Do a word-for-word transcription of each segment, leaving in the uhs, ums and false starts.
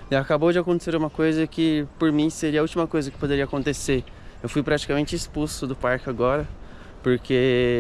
E acabou de acontecer uma coisa que, por mim, seria a última coisa que poderia acontecer. Eu fui praticamente expulso do parque agora, porque...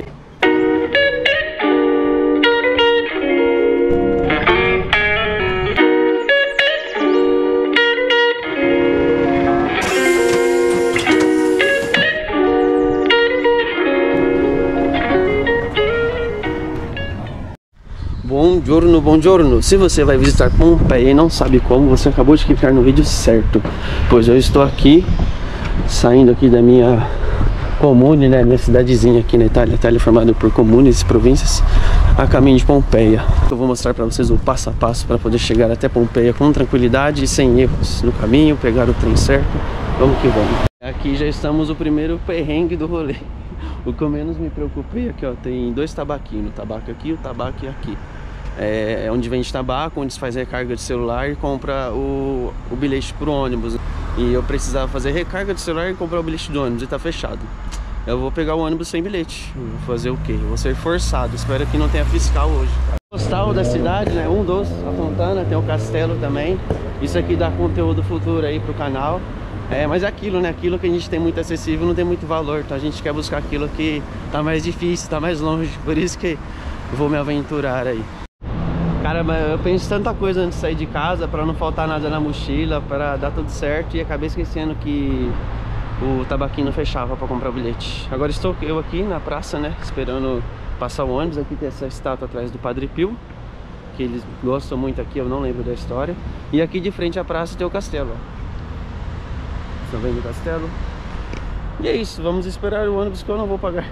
Buongiorno, buongiorno! Se você vai visitar Pompeia e não sabe como, você acabou de clicar no vídeo certo, pois eu estou aqui, saindo aqui da minha comune, né, minha cidadezinha aqui na Itália. A Itália é formada por comunes e províncias, a caminho de Pompeia. Eu vou mostrar para vocês o passo a passo para poder chegar até Pompeia com tranquilidade e sem erros no caminho, pegar o trem certo. Vamos que vamos! Aqui já estamos no primeiro perrengue do rolê. O que eu menos me preocupei aqui, ó, tem dois tabaquinhos, o tabaco aqui e o tabaco aqui. É onde vende tabaco, onde se faz recarga de celular e compra o, o bilhete pro ônibus. E eu precisava fazer recarga de celular e comprar o bilhete do ônibus e tá fechado. Eu vou pegar o ônibus sem bilhete. Vou fazer o quê? Eu vou ser forçado. Espero que não tenha fiscal hoje. O postal da cidade, né? Um dos, a Fontana, tem o castelo também. Isso aqui dá conteúdo futuro aí pro canal. É, mas é aquilo, né? Aquilo que a gente tem muito acessível não tem muito valor. Então a gente quer buscar aquilo que tá mais difícil, tá mais longe. Por isso que eu vou me aventurar aí. Cara, eu penso tanta coisa antes de sair de casa, pra não faltar nada na mochila, pra dar tudo certo, e acabei esquecendo que o tabaquinho não fechava pra comprar o bilhete. Agora estou eu aqui na praça, né, esperando passar o ônibus. Aqui tem essa estátua atrás do Padre Pio, que eles gostam muito aqui, eu não lembro da história. E aqui de frente à praça tem o castelo, ó. Estão vendo o castelo? E é isso, vamos esperar o ônibus que eu não vou pagar.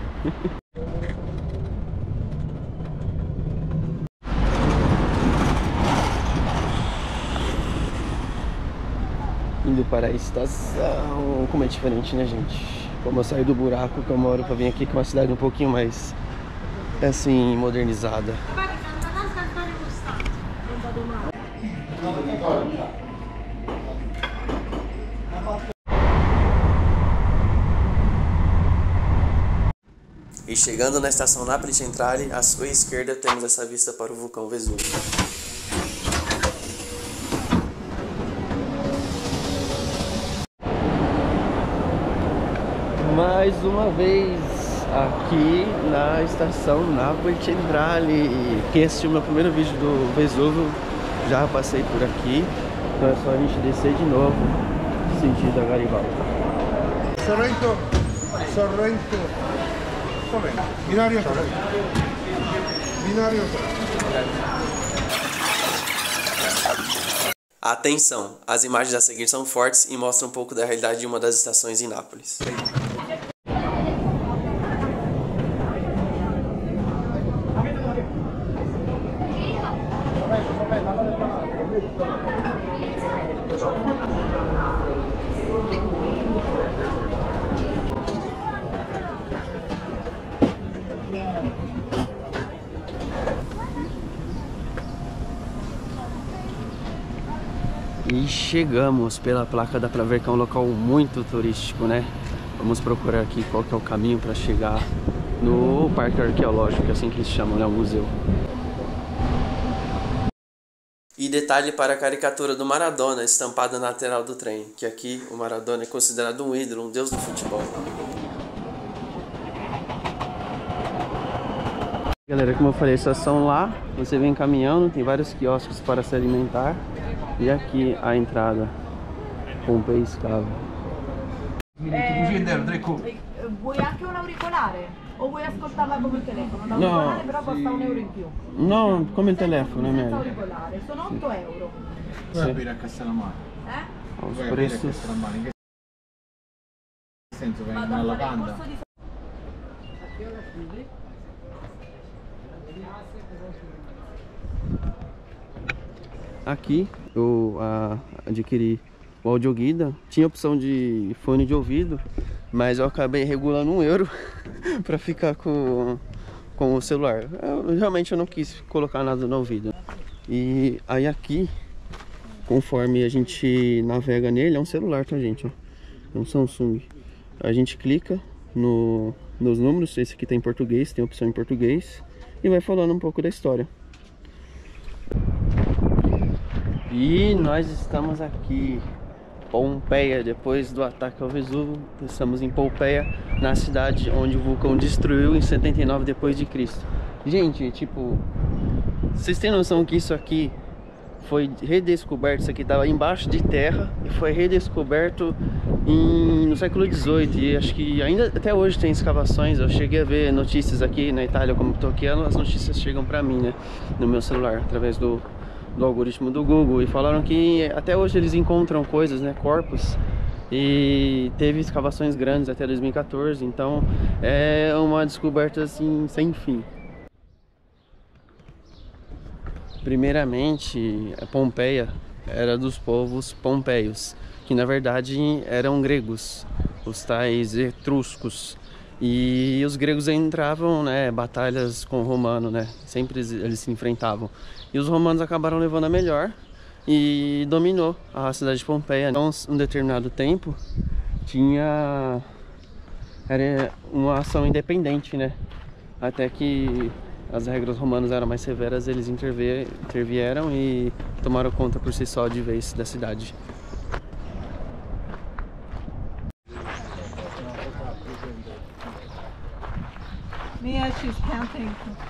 Indo para a estação. Como é diferente, né, gente? Como eu saí do buraco que eu moro pra vir aqui, que é uma cidade um pouquinho mais, assim, modernizada. E chegando na estação Napoli Centrale, à sua esquerda temos essa vista para o vulcão Vesúvio. Mais uma vez aqui na estação Napoli Centrale. Quem assistiu meu primeiro vídeo do Vesúvio, já passei por aqui. Então é só a gente descer de novo, sentido a Garibaldi. Sorrento, Sorrento, Sorrento, binário Sorrento, binário Sorrento. Atenção, as imagens a seguir são fortes e mostram um pouco da realidade de uma das estações em Nápoles. E chegamos. Pela placa dá pra ver que é um local muito turístico, né? Vamos procurar aqui qual que é o caminho para chegar no Parque Arqueológico, assim que eles chamam, né? O museu. E detalhe para a caricatura do Maradona estampada na lateral do trem, que aqui o Maradona é considerado um ídolo, um deus do futebol. Galera, como eu falei, a estação lá, você vem caminhando, tem vários quiosques para se alimentar. E aqui a entrada, Pompeia Scava. Eh, vuoi anche un auricolare? O vuoi ascoltarla come il telefono? L'auricolare no, però costa un euro in più. No, come il telefono, è meglio. Auricolare, sono otto euro. Vuoi aprire a Castellammare? Eh? Vuoi aprire a Castellammare? In che senso? Vai in una lavanda? Aqui eu a, adquiri o audioguida, tinha opção de fone de ouvido, mas eu acabei regulando um euro para ficar com, com o celular. Eu, realmente eu não quis colocar nada no ouvido. E aí aqui, conforme a gente navega nele, é um celular, tá, gente? É um Samsung. A gente clica no, nos números, esse aqui tem em português, tem opção em português, e vai falando um pouco da história. E nós estamos aqui, Pompeia, depois do ataque ao Vesúvio. Estamos em Pompeia, na cidade onde o vulcão destruiu em setenta e nove depois de Cristo. Gente, tipo, vocês têm noção que isso aqui foi redescoberto? Isso aqui estava embaixo de terra e foi redescoberto em, no século dezoito. E acho que ainda até hoje tem escavações. Eu cheguei a ver notícias aqui na Itália, como estou aqui, as notícias chegam para mim, né, no meu celular, através do, do algoritmo do Google. E falaram que até hoje eles encontram coisas, né, corpos. E teve escavações grandes até dois mil e quatorze. Então é uma descoberta assim sem fim. Primeiramente, a Pompeia era dos povos pompeios, que na verdade eram gregos, os tais etruscos. E os gregos entravam, né, batalhas com o romano, né, sempre eles se enfrentavam. E os romanos acabaram levando a melhor e dominou a cidade de Pompeia. Então, um determinado tempo, tinha era uma ação independente, né, até que as regras romanas eram mais severas, eles intervieram e tomaram conta por si só de vez da cidade. Mia, she's counting.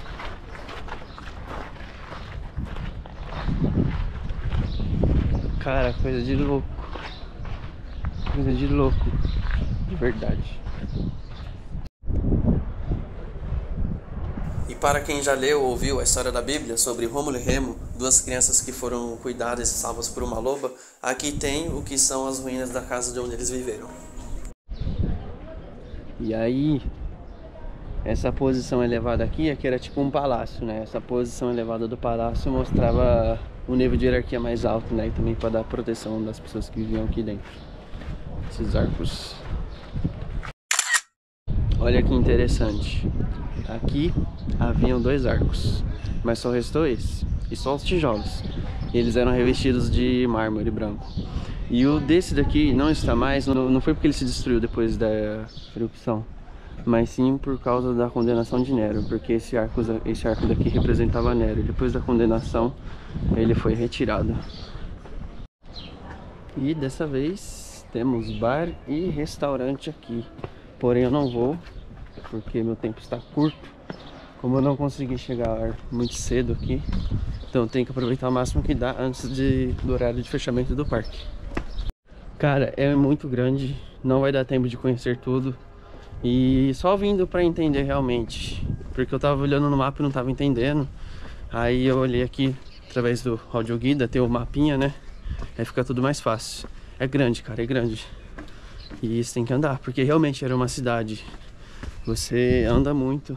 Cara, coisa de louco. Coisa de louco. De verdade. E para quem já leu ou ouviu a história da Bíblia sobre Rômulo e Remo, duas crianças que foram cuidadas e salvas por uma loba, aqui tem o que são as ruínas da casa de onde eles viveram. E aí, essa posição elevada aqui, aqui era tipo um palácio, né? Essa posição elevada do palácio mostrava o nível de hierarquia mais alto, né? E também para dar proteção das pessoas que viviam aqui dentro. Esses arcos. Olha que interessante. Aqui haviam dois arcos, mas só restou esse, e só os tijolos. Eles eram revestidos de mármore branco. E o desse daqui não está mais, não, não foi porque ele se destruiu depois da erupção, mas sim por causa da condenação de Nero, porque esse arco, esse arco daqui representava Nero, e depois da condenação ele foi retirado. E dessa vez temos bar e restaurante aqui, porém eu não vou, porque meu tempo está curto. Como eu não consegui chegar muito cedo aqui, então eu tenho que aproveitar o máximo que dá antes de, do horário de fechamento do parque. Cara, é muito grande, não vai dar tempo de conhecer tudo. E só vindo para entender realmente, porque eu tava olhando no mapa e não tava entendendo. Aí eu olhei aqui através do audioguida, tem o mapinha, né? Aí fica tudo mais fácil. É grande, cara, é grande. E você tem que andar, porque realmente era uma cidade. Você anda muito.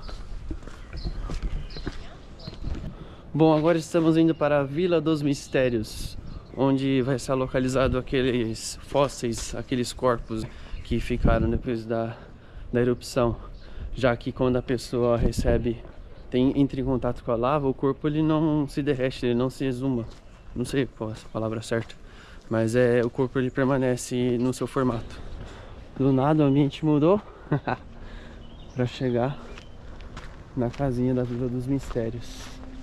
Bom, agora estamos indo para a Vila dos Mistérios, onde vai estar localizado aqueles fósseis, aqueles corpos que ficaram depois da, da erupção. Já que quando a pessoa recebe, tem, entra em contato com a lava, o corpo ele não se derrete, ele não se exuma. Não sei qual é a palavra certa, mas é, o corpo ele permanece no seu formato. Do nada o ambiente mudou para chegar na casinha da Vila dos Mistérios.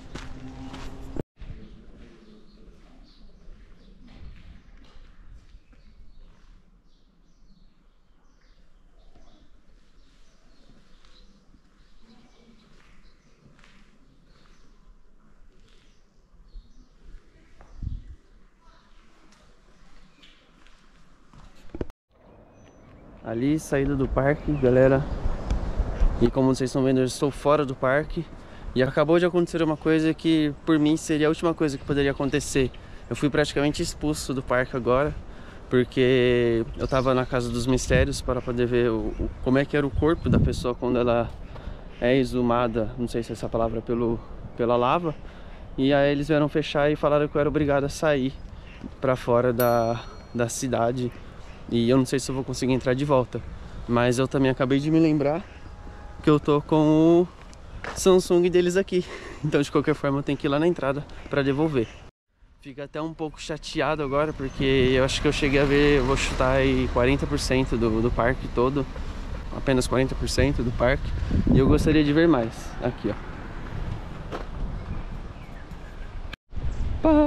Ali, saída do parque, galera. E como vocês estão vendo, eu estou fora do parque. E acabou de acontecer uma coisa que, por mim, seria a última coisa que poderia acontecer. Eu fui praticamente expulso do parque agora, porque eu estava na Casa dos Mistérios para poder ver o, o, como é que era o corpo da pessoa quando ela é exumada, não sei se é essa palavra, pelo, pela lava. E aí eles vieram fechar e falaram que eu era obrigado a sair para fora da, da cidade. E eu não sei se eu vou conseguir entrar de volta. Mas eu também acabei de me lembrar que eu tô com o Samsung deles aqui. Então de qualquer forma eu tenho que ir lá na entrada para devolver. Fica até um pouco chateado agora, porque eu acho que eu cheguei a ver, eu vou chutar aí quarenta por cento do, do parque todo. Apenas quarenta por cento do parque. E eu gostaria de ver mais. Aqui, ó.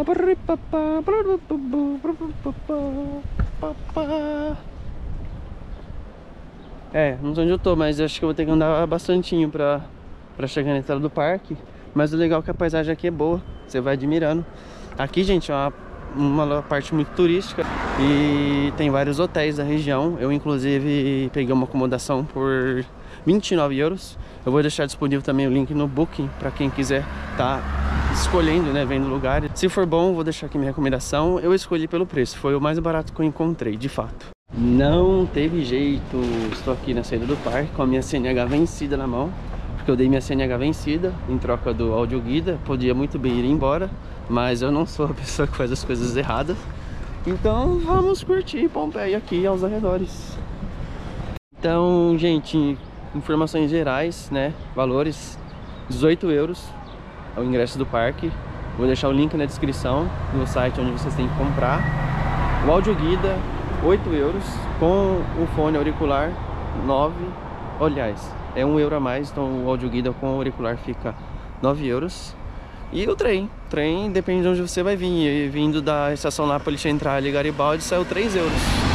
É, não sei onde eu tô, mas acho que eu vou ter que andar bastantinho pra, pra chegar na entrada do parque. Mas o legal é que a paisagem aqui é boa, você vai admirando. Aqui, gente, é uma, uma parte muito turística e tem vários hotéis da região. Eu, inclusive, peguei uma acomodação por vinte e nove euros. Eu vou deixar disponível também o link no Booking para quem quiser tá escolhendo, né, vendo lugares. Se for bom, vou deixar aqui minha recomendação. Eu escolhi pelo preço, foi o mais barato que eu encontrei, de fato. Não teve jeito, estou aqui na saída do parque com a minha C N H vencida na mão, porque eu dei minha C N H vencida em troca do audioguida. Podia muito bem ir embora, mas eu não sou a pessoa que faz as coisas erradas. Então vamos curtir Pompeia aqui aos arredores. Então, gente, informações gerais, né, valores: dezoito euros é o ingresso do parque. Vou deixar o link na descrição no site onde vocês têm que comprar. O audioguida, oito euros, com o fone auricular, nove. Aliás, é um euro a mais, então o audioguida com o auricular fica nove euros. E o trem, o trem depende de onde você vai vir. E vindo da estação Nápoles Central e Garibaldi, saiu três euros.